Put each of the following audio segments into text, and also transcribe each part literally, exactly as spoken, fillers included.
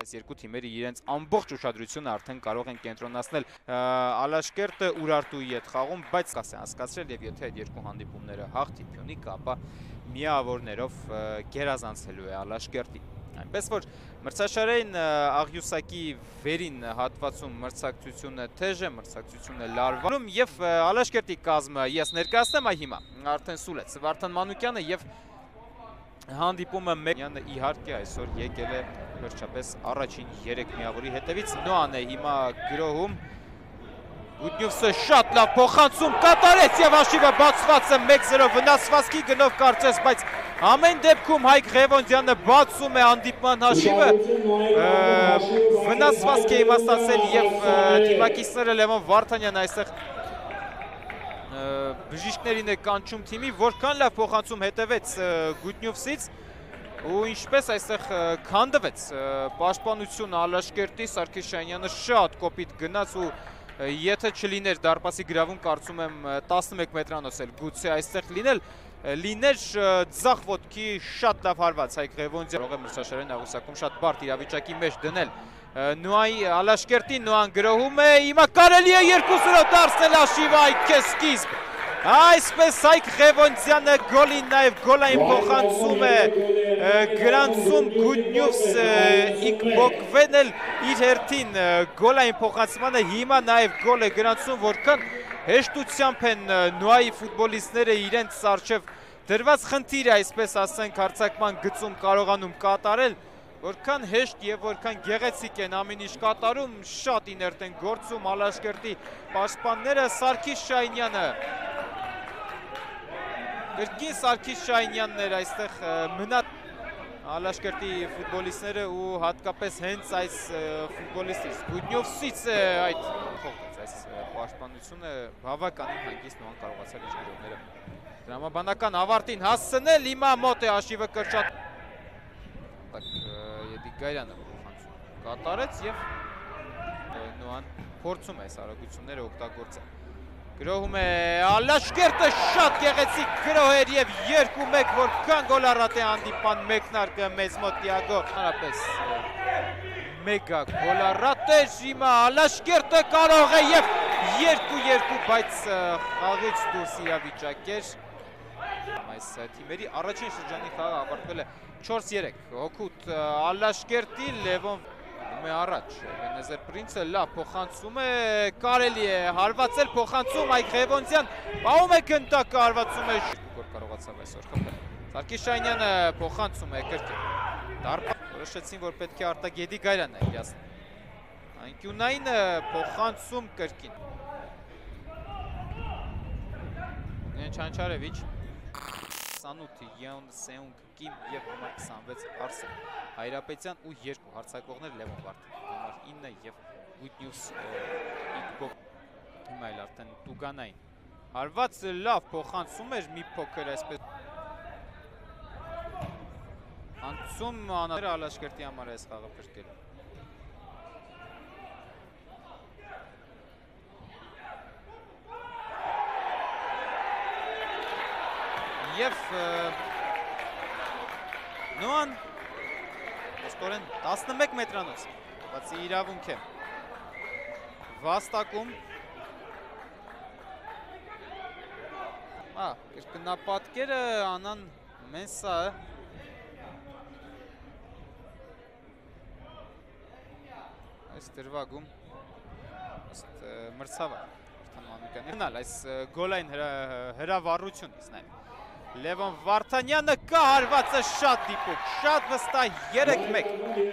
բայց երկու թիմերը իրենց ամբողջ ուշադրությունը արդեն կարող են կենտրոնացնել Ալաշկերտը Ուրարտուի հետ խաղում, բայց կաս է հասկացրել եւ եթե այդ երկու հանդիպումները հաղթի Փյունիկը, ապա միավորներով գերազանցելու է Ալաշկերտի։ Այնպես որ մրցաշարային աղյուսակի վերին հատվածում մրցակցությունը թեժ է, մրցակցությունը լարվում եւ Ալաշկերտի կազմը ես ներկայացնեմ այ հիմա արդեն սուլեց Վարդան Մանուկյանը եւ հանդիպումը մեկյանը իհարկե այսօր եկել է վերջապես առաջին երեք միավորի հետևից Նոան է հիմա գրոհում Գուտնյուվսը շատ լավ փոխանցում կատարեց եւ հաշիվը բացված է մեկ զրո վնասվածքի գնով կարծես, բայց ամեն դեպքում Հայկ Ղևոնդյանը բացում է հանդիպման հաշիվը վնասվածք է իմաստացել եւ թիմակիցները Լևոն Վարդանյանը այստեղ բժիշկներին է կանչում թիմի, որքան լավ փոխանցում հետևեց Գուտնյուվսից ու ինչպես այստեղ քանդվեց պաշտպանությունը Ալաշկերտի Սարգսյանը շատ կոպիտ գնաց ու եթե չլիներ դարպասի գրավում կարծում եմ տասնմեկ մետրանոց էլ գուցե այստեղ լինել լիներ ձախ ոտքի շատ լավ հարված Հայկ Ղևոնդյանը կարող է մրցաշարային աղյուսակում շատ բարդ իրավիճակի մեջ դնել Նոայի Ալաշկերտի Նոան գրոհում է հիմա կարելի է երկու զրո դարձնել հաշիվը այ քեզ սկիզբ այսպես Հայկ Ղևոնդյանը գոլին նաև գոլային փոխանցում է գրանցում Գուտնյուվսը Իգբոկվեն էլ իր հերթին գոլային փոխանցմանը հիմա նաև գոլ է գրանցում որքան հեշտությամբ են Նոայի ֆուտբոլիստները իրենց առջև դրված խնդիրը այսպես ասենք հարձակման գծում կարողանում կատարել որքան հեշտ եւ որքան գեղեցիկ են ամեն ինչ կատարում շատ իներտ են գործում Ալաշկերտի պաշտպանները Սարգիս Շահինյանը Գրկին Սարգիս Շահինյանն էր այստեղ մնա Ալաշկերտի ֆուտբոլիստները ու հատկապես հենց այս ֆուտբոլիստից Գուտնյուվսից է այդ փոխվեց այս պաշտպանությունը բավականին հանգիստ Նոան կարողացավ իր գրոհները դրամաբանական ավարտին հասցնել հիմա մոտ է հաշիվը կրճատ Եդիկարյանը փոխանցում կատարեց եւ Նոան փորձում է այս արագությունները օգտագործել Գրոհում է Ալաշկերտը շատ գեղեցիկ գրոհ էր եւ երկու մեկ որքան գոլառատ է հանդիպան մեկնարկը մեծ մոտ Տիագո հարաբես մեգա գոլառատ է հիմա Ալաշկերտը կարող է եւ երկու երկու բայց խաղից դուրս իրավիճակ էր այս թիմերի առաջին շրջանի խաղը ավարտվել է չորս երեք հօգուտ Ալաշկերտի Լևոն Մե առաջ Վենեզեր Պրինցը լավ փոխանցում է կարելի է հարվածել փոխանցում Հայկ Ղևոնդյան պահում է գնդակը հարվածում է գոր կարողացավ այսօր խփել Սարգիս Շահինյանը փոխանցում է կրկին դարպա որոշեցին որ պետք է Արտակ Եդիկարյանը իրացնի անկյունայինը փոխանցում կրկին Չանչարևիչ քսանութ Յոն Սեունգ Կիմ եւ համար քսանվեց Արսեն Հայրապետյան ու երկու հարցակողներ Լևոն Վարդան համար ինը եւ Գուտնյուվս Իգբոկ հիմա էլ արդեն Տուգանային հարված լավ փոխանցում էր մի փոքր այսպես անցում անատեր Ալաշկերտի համար այս խաղը փրկել Եվ Նոան ոստորեն տասնմեկ մետրանոց բացի իրավունք է վաստակում կրկնապատկերը Անան Մենսա այս դրվագում մրցավար այս գոլային հրավառությունից նայ Լևոն Վարդանյանը կա հարվածը շատ դիպուկ, շատ վստահ երեք մեկ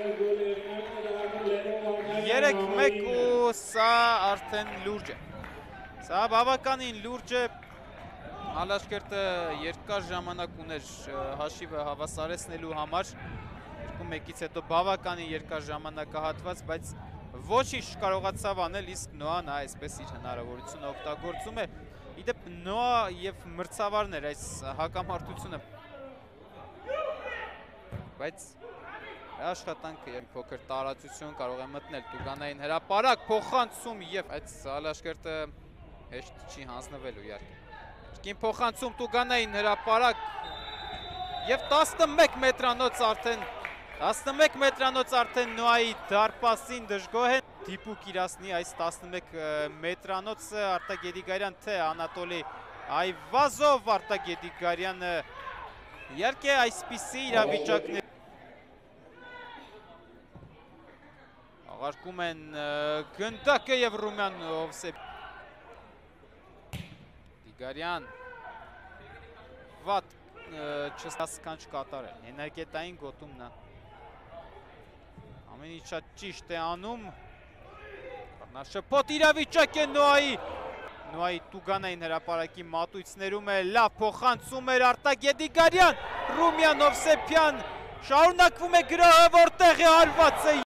երեք մեկ ու սա արդեն լուրջ է Սա բավականին լուրջ է Ալաշկերտը երկար ժամանակ ուներ հաշիվը հավասարեցնելու համար երկու մեկից հետո բավականին երկար ժամանակահատված, բայց ոչինչ կարողացավ անել, իսկ Նոան այսպես իր հնարավորությունը օգտագործում է Իդեպ Նոա եւ մրցավարներ այս հակամարտությունը բայց աշխատանքը եւ փոքր տարածություն կարող է մտնել Տուգանային հրապարակ փոխանցում եւ այդ Ալաշկերտը հեշտ չի հանձնվելու իհարկե Կին փոխանցում Տուգանային հրապարակ եւ տասնմեկ մետրանոց արդեն տասնմեկ մետրանոց արդեն Նոայի դարպասին դժգոհ են։ Դիպուկ իրասնի այս տասնմեկ մետրանոցը Արտակ Գեդիգարյան թե Անատոլի Այվազով Արտակ Գեդիգարյանը իհարկե այսպիսի իրավիճակներ աղարկում են գնդակը և Ռումյան Հովսեփ Գիգարյան վատ չսկանչ կատարել էներգետային գոտում նա ամեն ինչ շատ ճիշտ է անում շփոթ իրավիճակ է Նոայի Նոայի Տուգանային հրապարակի մատույցներում է լավ փոխանցում էր Արտակ Գեդիգարյան Ռումյան Հովսեփյան շարունակվում է գրոհը որտեղ է հարված է